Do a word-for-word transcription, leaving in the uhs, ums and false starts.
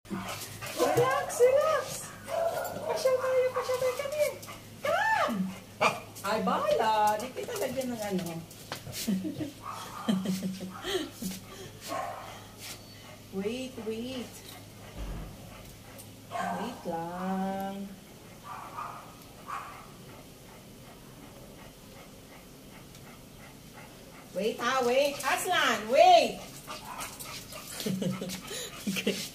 Relax, relax. Pasyal tayo, pasyal tayo kami. Come! Ay, bahala. Di kita lagyan ng ano. Wait, wait. Wait lang. Wait ha, wait. Aslan, wait! Okay.